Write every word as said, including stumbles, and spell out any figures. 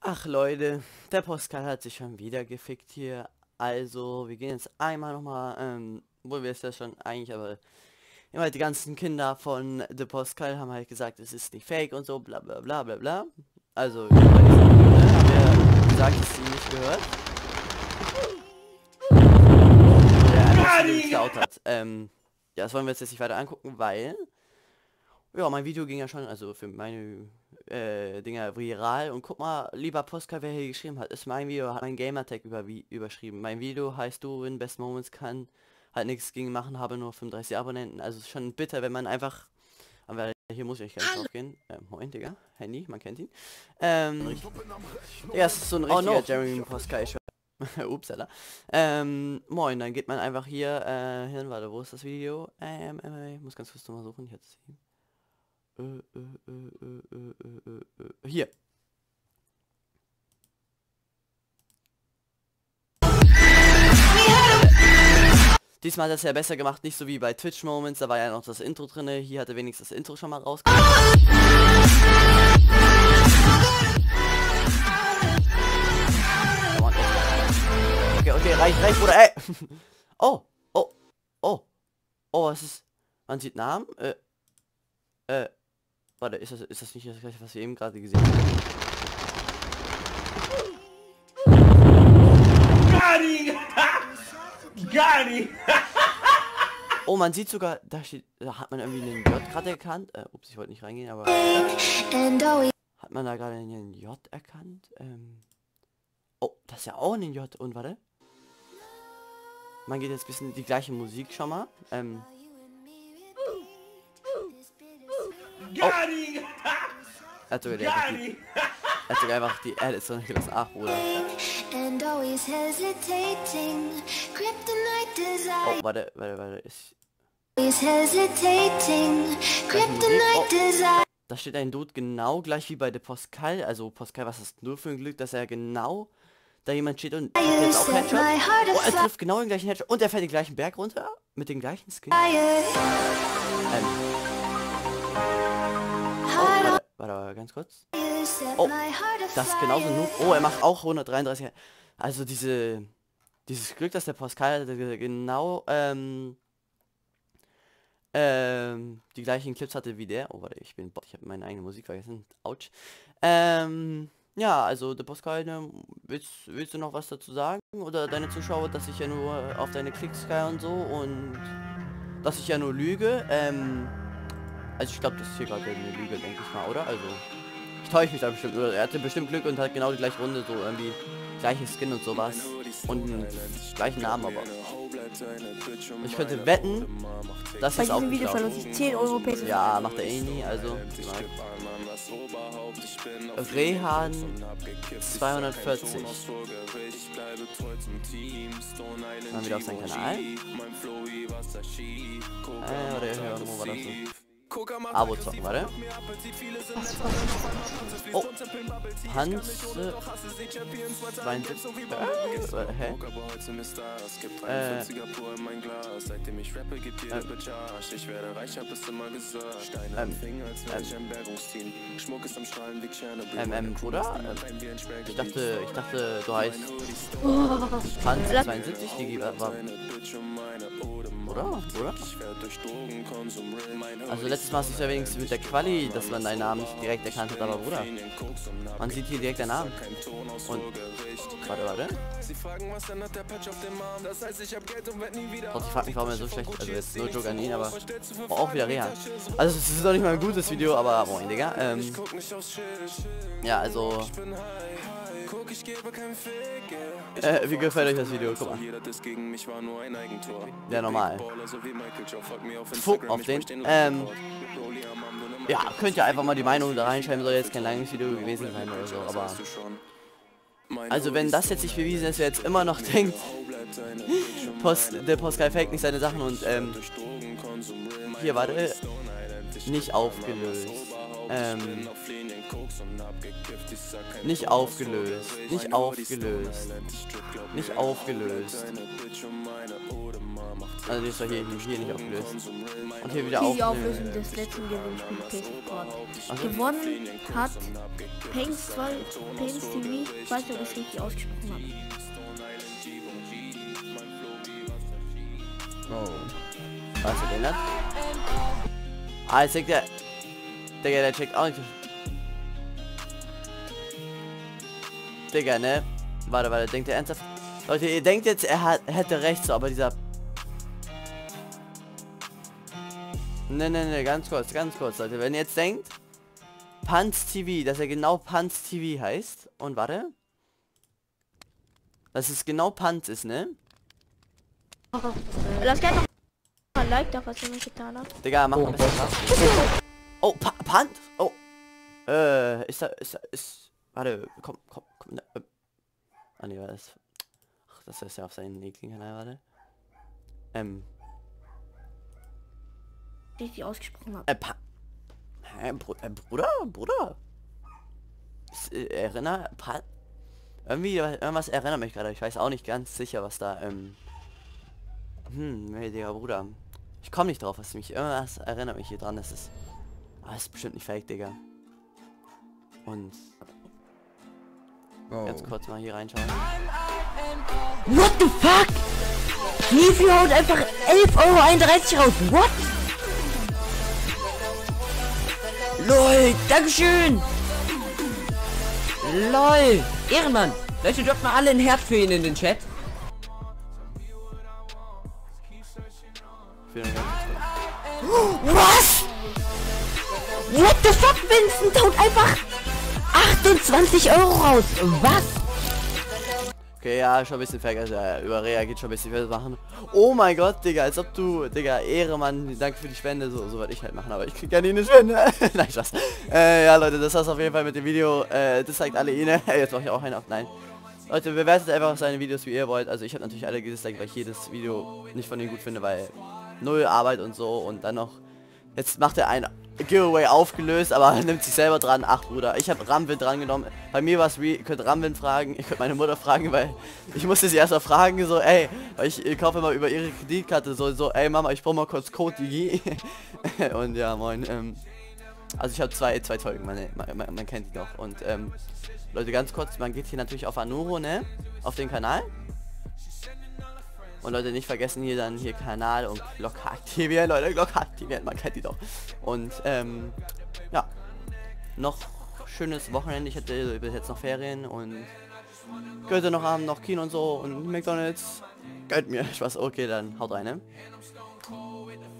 Ach Leute, der Postkal hat sich schon wieder gefickt hier. Also, wir gehen jetzt einmal nochmal, ähm, wo wir es ja schon eigentlich, aber immer die ganzen Kinder von The Postkal haben halt gesagt, es ist nicht fake und so, bla bla bla bla bla. Also, über diese Videos, haben wir gesagt, dass sie nicht gehört. Der einfach so geklaut hat. Ähm, ja, das wollen wir jetzt nicht weiter angucken, weil... Ja, mein Video ging ja schon, also für meine äh, Dinger viral. Und guck mal, lieber Postkal, wer hier geschrieben hat, ist mein Video, hat mein Gamertag über, überschrieben. Mein Video heißt du in Best Moments kann halt nichts gegen machen, habe nur fünfunddreißig Abonnenten. Also ist schon bitter, wenn man einfach... Aber hier muss ich gleich drauf gehen. Ähm, moin, Digga. Handy, man kennt ihn. Ähm, ja, es ist so ein richtiger oh, no. Jeremy Postkal. Upsala. Ähm, moin, dann geht man einfach hier äh, hin. Warte, wo ist das Video? Ähm, äh, ich muss ganz kurz nochmal suchen. Jetzt hier. Äh, äh, äh, äh, äh, äh, hier. Diesmal hat er es ja besser gemacht, nicht so wie bei Twitch Moments, da war ja noch das Intro drinne. Hier hat er wenigstens das Intro schon mal rausgebracht. Okay, okay, reicht, reicht, Bruder, ey! Oh, oh, oh, oh, was ist... Man sieht Namen, äh, äh, warte, ist das, ist das nicht das gleiche, was wir eben gerade gesehen haben? Oh, man sieht sogar, da steht, da hat man irgendwie einen J gerade erkannt. Äh, ups, ich wollte nicht reingehen, aber... Hat man da gerade einen J erkannt? Ähm... Oh, das ist ja auch ein J. Und warte. Man geht jetzt ein bisschen die gleiche Musik schon mal. Ähm... Oh. Er hat sogar, der hat die, er hat sogar einfach die Edits so gelassen. Ach, Bruder. Oh, warte, warte, warte. Ich... Oh. Da steht ein Dude genau gleich wie bei der Postkal. Also Postkal, was ist nur für ein Glück, dass er genau da jemand steht und jetzt auch Headshot. Oh, er trifft genau den gleichen Headshot und er fährt den gleichen Berg runter mit dem gleichen Skin. Ähm. Oh, warte, warte, ganz kurz. Oh, das ist genauso Noob. Oh, er macht auch hundertdreiunddreißig. Also diese, dieses Glück, dass der Postkal genau, ähm, ähm, die gleichen Clips hatte wie der. Oh, warte, ich bin, ich habe meine eigene Musik vergessen. Autsch. Ähm, ja, also der Postkal, ne, willst, willst du noch was dazu sagen? Oder deine Zuschauer, dass ich ja nur auf deine Klicks gehe und so und dass ich ja nur lüge, ähm... Also ich glaube, das ist hier gerade eine Lüge, denke ich mal, oder? Also, ich täusche mich da bestimmt. Oder er hatte bestimmt Glück und hat genau die gleiche Runde, so irgendwie gleiche Skin und sowas. Und einen gleichen Namen, aber... Ich könnte wetten, dass es auch Video verlose ich zehn Euro Peso. Ja, macht er eh nie, also... Rehan zweihundertvierzig. Mal wieder auf seinen Kanal. Äh, oder hören, wo war das so? Abo zocken, warte. Oh, Hans äh, zweiundsiebzig. Äh, hä? Äh, ähm, ähm, ähm, Bruder? Ich dachte, ich dachte, du heißt Hans zweiundsiebzig, die war, war oder? Oder? Also letztes Mal ist es ja wenigstens mit der Quali, dass man deinen Namen nicht direkt erkannt hat, aber Bruder. Man sieht hier direkt den Namen. Und... Warte, warte. Trotzdem, ich frag mich, warum er so schlecht... Also jetzt nur Joke an ihn, aber... Oh, auch wieder Rehan. Also es ist doch nicht mal ein gutes Video, aber moin, Digga. Ähm... Ja, also... Äh, wie gefällt euch das Video? Guck mal. Ja, normal. Fuck auf den. Ähm... Ja, könnt ihr einfach mal die Meinung da reinschreiben, soll jetzt kein langes Video gewesen sein oder so, aber... Also wenn das jetzt nicht bewiesen ist, wer jetzt immer noch denkt, Post, der Postkal fake nicht seine Sachen und, ähm... Hier, warte. Nicht aufgelöst. Ähm... Nicht aufgelöst. Nicht aufgelöst. Nicht aufgelöst. Also die ist doch hier, hier nicht aufgelöst. Und hier wieder Hier auch. die Auflösung des letzten Gewinnspiels P S Sport. Gewonnen hat Pains zwei, Pains T V. Ich weiß nicht, ob ich es richtig ausgesprochen habe. Oh. Was ist denn das? Ah, jetzt denkt der... Digga, der checkt auch nicht. Digga, ne? Warte, warte, denkt er ernsthaft? Leute, ihr denkt jetzt, er hat, hätte recht, so, aber dieser... Ne, ne, ne, ganz kurz, ganz kurz, Leute. Wenn ihr jetzt denkt, Panz T V, dass er genau Panz T V heißt. Und warte. Dass es genau Panz ist, ne? Lass gerne noch ein Like da, was ihr mir getan habt. Digga, mach mal besser. Oh, pa Panz? Oh. Äh, ist da, ist da, ist... Warte, komm, komm, komm. Ne, äh. Ah, ne, war das... Ach, das ist ja auf seinen nächsten Kanal, warte. Ähm... Richtig ausgesprochen habe. Äh, pa Hä, Br äh, Bruder? Bruder? Ist, äh, erinner... Pa Irgendwie, irgendwas erinnert mich gerade. Ich weiß auch nicht ganz sicher, was da, ähm... Hm, hey, Digga, Bruder. Ich komme nicht drauf, was mich... Irgendwas erinnert mich hier dran. Das ist... Aber das ist bestimmt nicht fake, Digga. Und... Oh. Jetzt kurz mal hier reinschauen. What the fuck? Nifi haut einfach elf Euro einunddreißig raus. What? LOL, Dankeschön. LOL. Ehrenmann. Leute, droppt mal alle ein Herz für ihn in den Chat. Vielen Dank. Was? What the fuck? Vincent haut einfach achtundzwanzig Euro raus. Was? Okay, ja, schon ein bisschen fake, also äh, überreagiert schon ein bisschen, was machen. Oh mein Gott, Digga, als ob du, Digga, Ehre, Mann, danke für die Spende, so, so werde ich halt machen, aber ich krieg ja nie eine Spende. Nein, Spaß. Äh, ja, Leute, das war's auf jeden Fall mit dem Video, äh, das zeigt alle ihn, jetzt mach ich auch einen auf, nein. Leute, bewertet einfach seine Videos, wie ihr wollt, also ich habe natürlich alle gedisliked, weil ich jedes Video nicht von denen gut finde, weil null Arbeit und so und dann noch, jetzt macht er ein Giveaway aufgelöst, aber nimmt sich selber dran. Ach Bruder, ich habe Ramwind dran genommen. Bei mir war es wie, ihr könnt Ramwind fragen, ihr könnt meine Mutter fragen, weil ich musste sie erst mal fragen, so, ey, weil ich, ich kaufe immer über ihre Kreditkarte, so, so, ey Mama, ich brauche mal kurz Code Digi. Und ja, moin, ähm, also ich habe zwei, zwei Zeugen, man, man, man kennt die doch. Und ähm, Leute, ganz kurz, man geht hier natürlich auf Anuro, ne, auf den Kanal. Und Leute, nicht vergessen hier dann hier Kanal und Glocke aktivieren, Leute, Glocke aktivieren, man kennt die doch. Und ähm, ja, noch schönes Wochenende, ich hatte bis jetzt noch Ferien und könnte noch Abend noch Kino und so und McDonald's. Gönnt mir, Spaß, okay, dann haut rein, ne?